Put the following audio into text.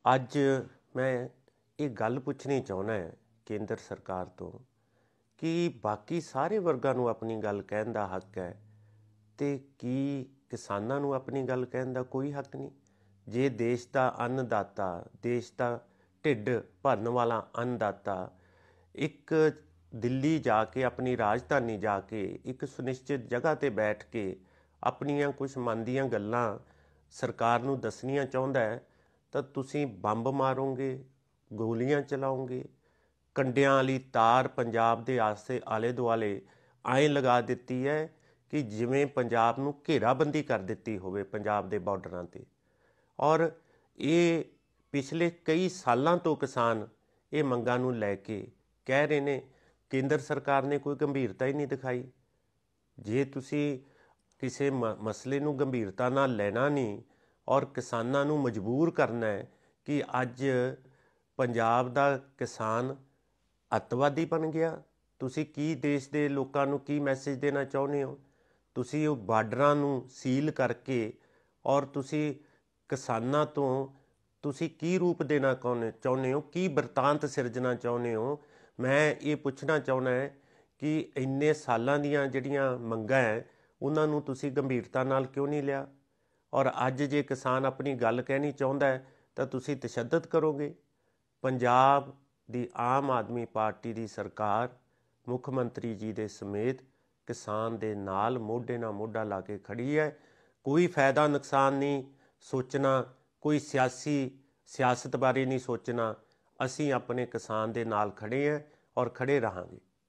ਅੱਜ ਮੈਂ ਇਹ ਗੱਲ ਪੁੱਛਣੀ ਚਾਹੁੰਦਾ ਹੈ ਕੇਂਦਰ ਸਰਕਾਰ ਤੋਂ ਕਿ ਬਾਕੀ ਸਾਰੇ ਵਰਗਾਂ ਨੂੰ ਆਪਣੀ ਗੱਲ ਕਹਿਣ ਦਾ ਹੱਕ ਹੈ ਤੇ ਕੀ ਕਿਸਾਨਾਂ ਨੂੰ ਆਪਣੀ ਗੱਲ ਕਹਿਣ ਦਾ ਕੋਈ ਹੱਕ ਨਹੀਂ। ਜੇ ਦੇਸ਼ ਦਾ ਅੰਨਦਾਤਾ, ਦੇਸ਼ ਦਾ ਢਿੱਡ ਭਰਨ ਵਾਲਾ ਅੰਨਦਾਤਾ ਇੱਕ ਦਿੱਲੀ ਜਾ ਕੇ, ਆਪਣੀ ਰਾਜਧਾਨੀ ਜਾ ਕੇ, ਇੱਕ ਸੁਨਿਸ਼ਚਿਤ ਜਗ੍ਹਾ ਤੇ ਬੈਠ ਕੇ ਆਪਣੀਆਂ ਕੁਝ ਮਨ ਦੀਆਂ ਗੱਲਾਂ ਸਰਕਾਰ ਨੂੰ ਦੱਸਣੀਆਂ ਚਾਹੁੰਦਾ ਹੈ ਤਾਂ ਤੁਸੀਂ ਬੰਬ ਮਾਰੋਗੇ, ਗੋਲੀਆਂ ਚਲਾਓਗੇ। ਕੰਡਿਆਂ ਵਾਲੀ ਤਾਰ ਪੰਜਾਬ ਦੇ ਆਲੇ ਦੁਆਲੇ ਐਂ ਲਗਾ ਦਿੱਤੀ ਹੈ ਕਿ ਜਿਵੇਂ ਪੰਜਾਬ ਨੂੰ ਘੇਰਾਬੰਦੀ ਕਰ ਦਿੱਤੀ ਹੋਵੇ ਪੰਜਾਬ ਦੇ ਬਾਰਡਰਾਂ 'ਤੇ। ਔਰ ਇਹ ਪਿਛਲੇ ਕਈ ਸਾਲਾਂ ਤੋਂ ਕਿਸਾਨ ਇਹ ਮੰਗਾਂ ਨੂੰ ਲੈ ਕੇ ਕਹਿ ਰਹੇ ਨੇ, ਕੇਂਦਰ ਸਰਕਾਰ ਨੇ ਕੋਈ ਗੰਭੀਰਤਾ ਹੀ ਨਹੀਂ ਦਿਖਾਈ। ਜੇ ਤੁਸੀਂ ਕਿਸੇ ਮਸਲੇ ਨੂੰ ਗੰਭੀਰਤਾ ਨਾਲ ਲੈਣਾ ਨਹੀਂ ਔਰ ਕਿਸਾਨਾਂ ਨੂੰ ਮਜਬੂਰ ਕਰਨਾ ਹੈ ਕਿ ਅੱਜ ਪੰਜਾਬ ਦਾ ਕਿਸਾਨ ਅੱਤਵਾਦੀ ਬਣ ਗਿਆ, ਤੁਸੀਂ ਕੀ ਦੇਸ਼ ਦੇ ਲੋਕਾਂ ਨੂੰ ਕੀ ਮੈਸੇਜ ਦੇਣਾ ਚਾਹੁੰਦੇ ਹੋ? ਤੁਸੀਂ ਉਹ ਬਾਰਡਰਾਂ ਨੂੰ ਸੀਲ ਕਰਕੇ ਔਰ ਤੁਸੀਂ ਕਿਸਾਨਾਂ ਤੋਂ ਤੁਸੀਂ ਕੀ ਰੂਪ ਦੇਣਾ ਚਾਹੁੰਦੇ ਹੋ, ਕੀ ਬਿਰਤਾਂਤ ਸਿਰਜਣਾ ਚਾਹੁੰਦੇ ਹੋ? ਮੈਂ ਇਹ ਪੁੱਛਣਾ ਚਾਹੁੰਦਾ ਹੈ ਕਿ ਇੰਨੇ ਸਾਲਾਂ ਦੀਆਂ ਜਿਹੜੀਆਂ ਮੰਗਾਂ ਹੈ ਉਹਨਾਂ ਨੂੰ ਤੁਸੀਂ ਗੰਭੀਰਤਾ ਨਾਲ ਕਿਉਂ ਨਹੀਂ ਲਿਆ? ਔਰ ਅੱਜ ਜੇ ਕਿਸਾਨ ਆਪਣੀ ਗੱਲ ਕਹਿਣੀ ਚਾਹੁੰਦਾ ਹੈ ਤਾਂ ਤੁਸੀਂ ਤਸ਼ੱਦਦ ਕਰੋਗੇ। ਪੰਜਾਬ ਦੀ ਆਮ ਆਦਮੀ ਪਾਰਟੀ ਦੀ ਸਰਕਾਰ ਮੁੱਖ ਮੰਤਰੀ ਜੀ ਦੇ ਸਮੇਤ ਕਿਸਾਨ ਦੇ ਨਾਲ ਮੋਢੇ ਨਾਲ ਮੋਢਾ ਲਾ ਕੇ ਖੜੀ ਹੈ। ਕੋਈ ਫਾਇਦਾ ਨੁਕਸਾਨ ਨਹੀਂ ਸੋਚਣਾ, ਕੋਈ ਸਿਆਸਤ ਬਾਰੇ ਨਹੀਂ ਸੋਚਣਾ। ਅਸੀਂ ਆਪਣੇ ਕਿਸਾਨ ਦੇ ਨਾਲ ਖੜੇ ਹਾਂ ਔਰ ਖੜੇ ਰਹਾਂਗੇ।